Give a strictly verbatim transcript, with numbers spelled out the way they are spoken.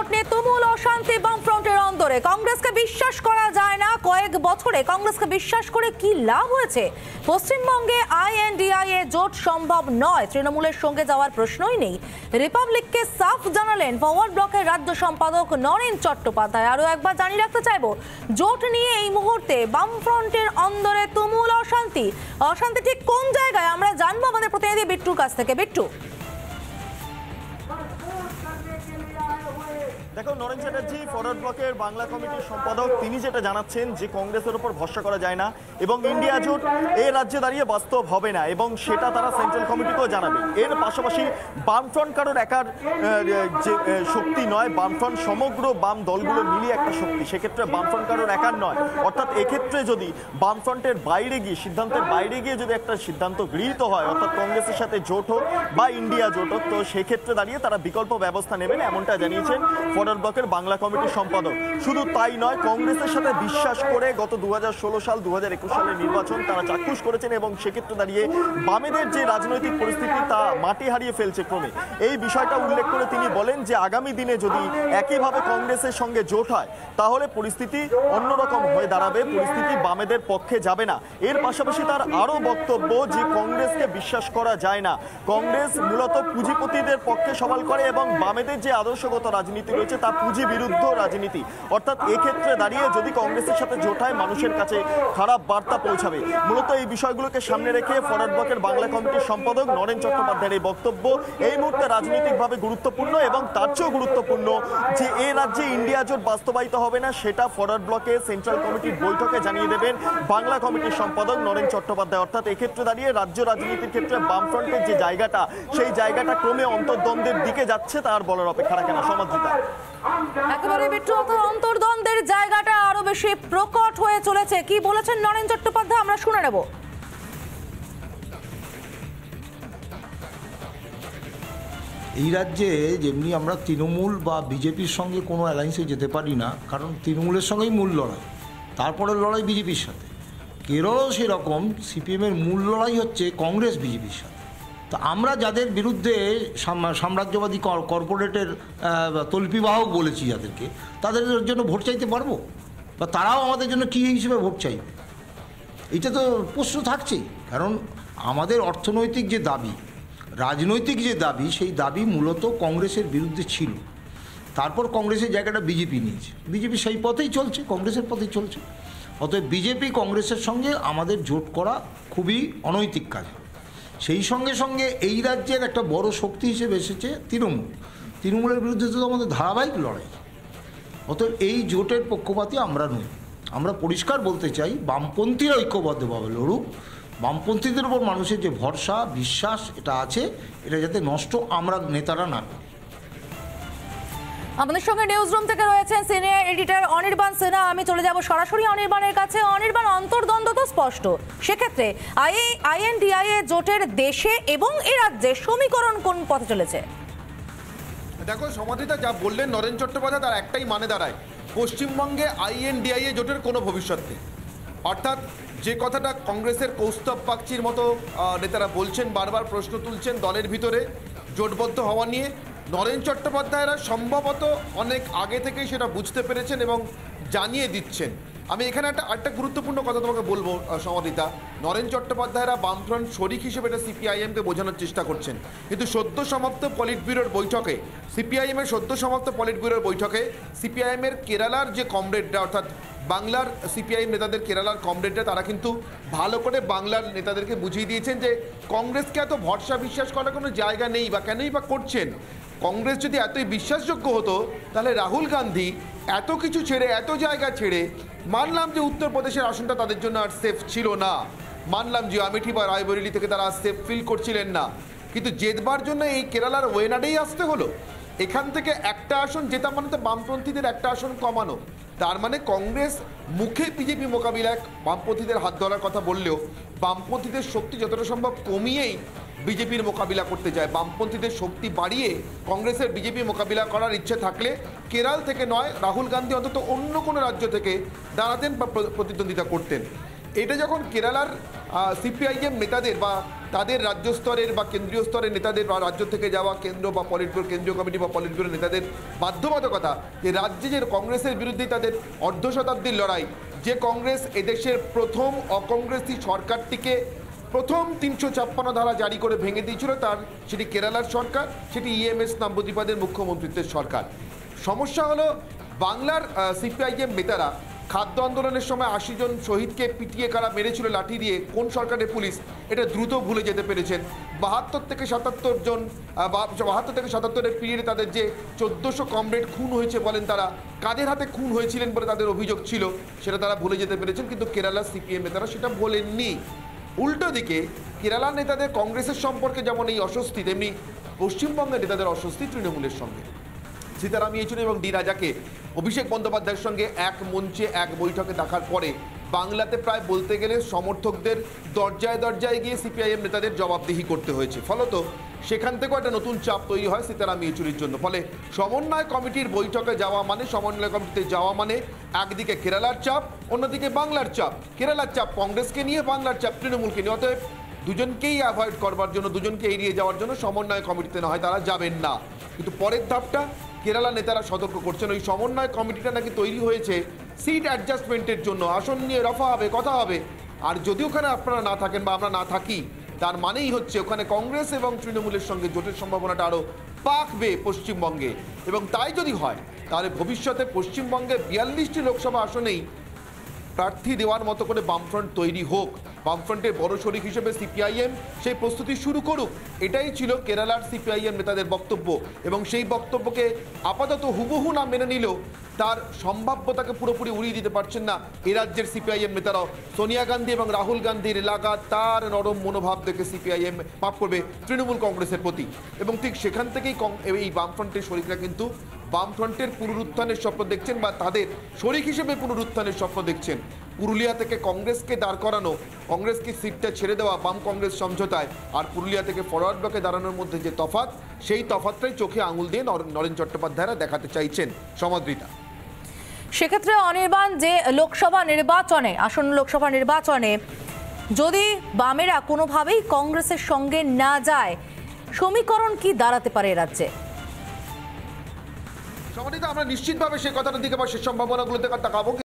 জোট নিয়ে তুমুল অশান্তি বামফ্রন্টের অন্দরে। কংগ্রেসকে বিশ্বাস করা যায় না। কয়েক বছরে কংগ্রেসকে বিশ্বাস করে কি লাভ হয়েছে? পশ্চিমবঙ্গে আইএনডিআইএ জোট সম্ভব নয়, তৃণমূলের সঙ্গে যাওয়ার প্রশ্নই নেই। রিপাবলিককে সাফ জানালেন ফরওয়ার্ড ব্লকের রাজ্য সম্পাদক নরেন চট্টোপাধ্যায়। আরও একবার জানিয়ে রাখতে চাইব, জোট নিয়ে এই মুহূর্তে বামফ্রন্টের অন্দরে তুমুল অশান্তি। অশান্তি ঠিক কোন জায়গায় আমরা জানবো আমাদের প্রতিনিধি বিট্টুর কাছ থেকে। বিট্টু, দেখো, নরেন চ্যাটার্জি ফরওয়ার্ড ব্লকের বাংলা কমিটির সম্পাদক, তিনি যেটা জানাচ্ছেন যে কংগ্রেসের উপর ভরসা করা যায় না এবং ইন্ডিয়া জোট এই রাজ্যে দাঁড়িয়ে বাস্তব হবে না এবং সেটা তারা সেন্ট্রাল কমিটিকেও জানাবে। এর পাশাপাশি বামফ্রন্ট কারোর একার যে শক্তি নয়, বামফ্রন্ট সমগ্র বাম দলগুলো মিলিয়ে একটা শক্তি, সেক্ষেত্রে বামফ্রন্ট কারোর একার নয়। অর্থাৎ এক্ষেত্রে যদি বামফ্রন্টের বাইরে গিয়ে সিদ্ধান্তের বাইরে গিয়ে যদি একটা সিদ্ধান্ত গৃহীত হয়, অর্থাৎ কংগ্রেসের সাথে জোট হোক বা ইন্ডিয়া জোট হোক, তো সেক্ষেত্রে দাঁড়িয়ে তারা বিকল্প ব্যবস্থা নেবেন, এমনটা জানিয়েছেন ফরওয়ার্ড ব্লকের বাংলা কমিটির সম্পাদক। শুধু তাই নয়, কংগ্রেসের সাথে বিশ্বাস করে গত দু হাজার ষোলো সাল দু হাজার একুশ সালের নির্বাচন তারা চাক্ষুষ করেছেন এবং সেক্ষেত্রে দাঁড়িয়ে বামেদের যে রাজনৈতিক পরিস্থিতি তা মাটি হারিয়ে ফেলছে ক্রমে। এই বিষয়টা উল্লেখ করে তিনি বলেন যে আগামী দিনে যদি একইভাবে কংগ্রেসের সঙ্গে জোট হয় তাহলে পরিস্থিতি অন্যরকম হয়ে দাঁড়াবে, পরিস্থিতি বামেদের পক্ষে যাবে না। এর পাশাপাশি তার আরও বক্তব্য যে কংগ্রেসকে বিশ্বাস করা যায় না। কংগ্রেস মূলত পুঁজিপতিদের পক্ষে সওয়াল করে এবং বামেদের যে আদর্শগত রাজনীতি রয়েছে তা পুঁজি বিরুদ্ধ রাজনীতি। অর্থাৎ এক্ষেত্রে দাঁড়িয়ে যদি কংগ্রেসের সাথে জোট হয় মানুষের কাছে খারাপ বার্তা পৌঁছাবে। মূলত এই বিষয়গুলোকে সামনে রেখে ফরওয়ার্ড ব্লকের বাংলা কমিটির সম্পাদক নরেন চট্টোপাধ্যায়ের এই বক্তব্য এই মুহূর্তে রাজনৈতিকভাবে গুরুত্বপূর্ণ এবং তার চেয়েও গুরুত্বপূর্ণ যে এ রাজ্যে ইন্ডিয়া জোট বাস্তবায়িত হবে না, সেটা ফরওয়ার্ড ব্লকে সেন্ট্রাল কমিটির বৈঠকে জানিয়ে দেবেন বাংলা কমিটির সম্পাদক নরেন চট্টোপাধ্যায়। অর্থাৎ এক্ষেত্রে দাঁড়িয়ে রাজ্য রাজনীতির ক্ষেত্রে বামফ্রন্টের যে জায়গাটা, সেই জায়গাটা ক্রমে অন্তর্দ্বন্দ্বের দিকে যাচ্ছে, তার বলার অপেক্ষা রাখে না। সমাদৃতা, একেবারে বিট্টু, অন্তর্দ্বন্দ্বের জায়গাটা আরো বেশি প্রকট হয়ে চলেছে। কি বলেছেন নরেন চট্টোপাধ্যায় আমরা শুনে নেব। এই রাজ্যে যেমনি আমরা তৃণমূল বা বিজেপির সঙ্গে কোনো অ্যালায়েন্সে যেতে পারি না, কারণ তৃণমূলের সঙ্গেই মূল লড়াই, তারপরে লড়াই বিজেপির সাথে। কেরলও সেরকম, সিপিএমের মূল লড়াই হচ্ছে কংগ্রেস বিজেপির সাথে। তো আমরা যাদের বিরুদ্ধে সাম্রাজ্যবাদী কর্পোরেটের তল্পিবাহক বলেছি যাদেরকে, তাদের জন্য ভোট চাইতে পারবো? বা তারাও আমাদের জন্য কী হিসেবে ভোট চাইবে? এটা তো প্রশ্ন থাকছেই। কারণ আমাদের অর্থনৈতিক যে দাবি, রাজনৈতিক যে দাবি, সেই দাবি মূলত কংগ্রেসের বিরুদ্ধে ছিল। তারপর কংগ্রেসের জায়গাটা বিজেপি নিয়েছে, বিজেপি সেই পথেই চলছে, কংগ্রেসের পথেই চলছে। অতএব বিজেপি কংগ্রেসের সঙ্গে আমাদের জোট করা খুবই অনৈতিক কাজ। সেই সঙ্গে সঙ্গে এই রাজ্যের একটা বড় শক্তি হিসেবে এসেছে তৃণমূল। তৃণমূলের বিরুদ্ধে তো আমাদের ধারাবাহিক লড়াই। অতএব এই জোটের পক্ষপাতী আমরা নই। আমরা পরিষ্কার বলতে চাই, বামপন্থীরা ঐক্যবদ্ধভাবে লড়ুক। বামপন্থীদের উপর মানুষের যে ভরসা বিশ্বাস এটা আছে, এটা যাতে নষ্ট আমরা নেতারা না করি। আমাদের সঙ্গে নিউজ রুম থেকে রয়েছেন সিনিয়র এডিটর অনির্বাণ সিনহা। আমি চলে যাব সরাসরি অনির্বাণের কাছে। অনির্বাণ, অন্তর্দ্বন্দ্ব তো স্পষ্ট, সেক্ষেত্রে আইএনডিআইএ জোটের দেশে এবং এ রাজ্যে সমীকরণ কোন পথে চলেছে? দেখো সমাধিতা, যা বললেন নরেন চট্টোপাধ্যায়, তার একটাই মানে দাঁড়ায়, পশ্চিমবঙ্গে আইএনডিআইএ জোটের কোনো ভবিষ্যৎ নেই। অর্থাৎ যে কথাটা কংগ্রেসের কৌস্তব বাগচির মতো নেতারা বলছেন, বারবার প্রশ্ন তুলছেন দলের ভিতরে জোটবদ্ধ হওয়া নিয়ে, নরেন চট্টোপাধ্যায়রা সম্ভবত অনেক আগে থেকেই সেটা বুঝতে পেরেছেন এবং জানিয়ে দিচ্ছেন। আমি এখানে একটা একটা গুরুত্বপূর্ণ কথা তোমাকে বলবো সমাদিতা, নরেন চট্টোপাধ্যায়রা বামফ্রন্ট শরিক হিসেবে এটা সিপিআইএমকে বোঝানোর চেষ্টা করছেন, কিন্তু সদ্য সমাপ্ত পলিট ব্যুরোর বৈঠকে, সিপিআইএমের সদ্য সমাপ্ত পলিট ব্যুরোর বৈঠকে সিপিআইএমের কেরালার যে কমরেডরা, অর্থাৎ বাংলার সিপিআইএম নেতাদের কেরালার কমরেডরা, তারা কিন্তু ভালো করে বাংলার নেতাদেরকে বুঝিয়ে দিয়েছেন যে কংগ্রেসকে এত ভরসা বিশ্বাস করার কোনো জায়গা নেই বা কেনই বা করছেন। কংগ্রেস যদি এতই বিশ্বাসযোগ্য হতো তাহলে রাহুল গান্ধী এত কিছু ছেড়ে, এত জায়গা ছেড়ে, মানলাম যে উত্তরপ্রদেশের আসনটা তাদের জন্য আর সেফ ছিল না, মানলাম যে আমেঠি বা রায়বরেলি থেকে তারা সেফ ফিল করছিলেন না, কিন্তু জেতবার জন্য এই কেরালার ওয়েনাডেই আসতে হলো। এখান থেকে একটা আসন জেতা মানে তো বামপন্থীদের একটা আসন কমানো। তার মানে কংগ্রেস মুখে বিজেপি মোকাবিলায় বামপন্থীদের হাত ধরার কথা বললেও বামপন্থীদের শক্তি যতটা সম্ভব কমিয়েই বিজেপির মোকাবিলা করতে যায়। বামপন্থীদের শক্তি বাড়িয়ে কংগ্রেসের বিজেপি মোকাবিলা করার ইচ্ছে থাকলে কেরল থেকে নয়, রাহুল গান্ধী অন্তত অন্য কোনো রাজ্য থেকে দাঁড়াতেন বা প্রতিদ্বন্দ্বিতা করতেন। এটা যখন কেরালার সিপিআইএম নেতাদের বা তাদের রাজ্য স্তরের বা কেন্দ্রীয় স্তরের নেতাদের বা রাজ্য থেকে যাওয়া কেন্দ্র বা পলিটব্যুরো কেন্দ্রীয় কমিটি বা পলিটব্যুরো নেতাদের বাধ্যবাধকতা যে রাজ্যে যে কংগ্রেসের বিরুদ্ধে তাদের অর্ধ শতাব্দীর লড়াই, যে কংগ্রেস এদেশের প্রথম অকংগ্রেসি সরকারটিকে প্রথম তিনশো ছাপ্পান্ন ধারা জারি করে ভেঙে দিয়েছিল, তার সেটি কেরালার সরকার, সেটি ইএমএস নাম্বুদিপাদের মুখ্যমন্ত্রিত্বের সরকার। সমস্যা হলো বাংলার সিপিআইএম নেতারা খাদ্য আন্দোলনের সময় আশি জন শহীদকে পিটিয়ে কারা মেরেছিল লাঠি দিয়ে, কোন সরকারের পুলিশ, এটা দ্রুত ভুলে যেতে পেরেছেন। বাহাত্তর থেকে সাতাত্তর জন বাহাত্তর থেকে সাতাত্তরের পিরিয়ডে তাদের যে চোদ্দোশো কমরেড খুন হয়েছে বলেন তারা, কাদের হাতে খুন হয়েছিলেন বলে তাদের অভিযোগ ছিল, সেটা তারা ভুলে যেতে পেরেছেন। কিন্তু কেরালার সিপিএম নেতারা সেটা বলেননি। উল্টো দিকে কেরালার নেতাদের কংগ্রেসের সম্পর্কে যেমন এই অস্বস্তি, তেমনি পশ্চিমবঙ্গের নেতাদের অস্বস্তি তৃণমূলের সঙ্গে। সীতারাম ইয়েচুরি এবং ডি রাজাকে অভিষেক বন্দ্যোপাধ্যায়ের সঙ্গে এক মঞ্চে এক বৈঠকে দেখার পরে বাংলাতে প্রায় বলতে গেলে সমর্থকদের দরজায় দরজায় গিয়ে সিপিআইএম নেতাদের জবাবদিহি করতে হয়েছে। ফলত সেখান থেকেও একটা নতুন চাপ তৈরি হয় সীতারাম ইয়েচুরির জন্য। ফলে সমন্বয় কমিটির বৈঠকে যাওয়া মানে সমন্বয় কমিটিতে যাওয়া মানে একদিকে কেরালার চাপ, অন্যদিকে বাংলার চাপ। কেরালার চাপ কংগ্রেসকে নিয়ে, বাংলার চাপ তৃণমূলকে নিয়ে। অতএব দুজনকেই অ্যাভয়েড করবার জন্য, দুজনকে এড়িয়ে যাওয়ার জন্য সমন্বয় কমিটিতে না হয় তারা যাবেন না। কিন্তু পরের ধাপটা কেরালা নেতারা সতর্ক করছেন, ওই সমন্বয় কমিটিটা নাকি তৈরি হয়েছে সিট অ্যাডজাস্টমেন্টের জন্য, আসন নিয়ে রফা হবে, কথা হবে। আর যদি ওখানে আপনারা না থাকেন বা আমরা না থাকি, তার মানেই হচ্ছে ওখানে কংগ্রেস এবং তৃণমূলের সঙ্গে জোটের সম্ভাবনাটা আরও পাকবে পশ্চিমবঙ্গে। এবং তাই যদি হয় তাহলে ভবিষ্যতে পশ্চিমবঙ্গে বিয়াল্লিশটি লোকসভা আসনেই প্রার্থী দেওয়ার মতো করে বামফ্রন্ট তৈরি হোক, বামফ্রন্টের বড় শরিক হিসেবে সিপিআইএম সেই প্রস্তুতি শুরু করুক। এটাই ছিল কেরালার সিপিআইএম নেতাদের বক্তব্য। এবং সেই বক্তব্যকে আপাতত হুবহু না মেনে নিলেও তার সম্ভাব্যতাকে পুরোপুরি উড়িয়ে দিতে পারছেন না এ রাজ্যের সিপিআইএম নেতারাও। সোনিয়া গান্ধী এবং রাহুল গান্ধীর লাগাতার নরম মনোভাব দেখে সিপিআইএম মাফ করবে তৃণমূল কংগ্রেসের প্রতি। এবং ঠিক সেখান থেকেই এই বামফ্রন্টের শরিকরা কিন্তু বামফ্রন্টের পুনরুত্থানের স্বপ্ন দেখছেন বা তাদের শরিক হিসেবে পুনরুত্থানের স্বপ্ন দেখছেন। পুরুলিয়া থেকে কংগ্রেসকে দাঁড় করানো, কংগ্রেসকে সিটটা ছেড়ে দেওয়া বাম কংগ্রেস সমঝোতায়, আর পুরুলিয়া থেকে ফরওয়ার্ড ব্লকে দাঁড়ানোর মধ্যে যে তফাৎ, সেই তফাৎটাই চোখে আঙুল দিয়ে নরেন চট্টোপাধ্যায়রা দেখাতে চাইছেন। সমাদৃতা, সেক্ষেত্রে অনির্বাণ, যে লোকসভা নির্বাচনে, আসন্ন লোকসভা নির্বাচনে যদি বামেরা কোনোভাবেই কংগ্রেসের সঙ্গে না যায়, সমীকরণ কি দাঁড়াতে পারে রাজ্যে? সমাদৃতা, আমরা নিশ্চিতভাবে সেই কথাটার দিকে বা সে সম্ভাবনাগুলোতে তাকাবো।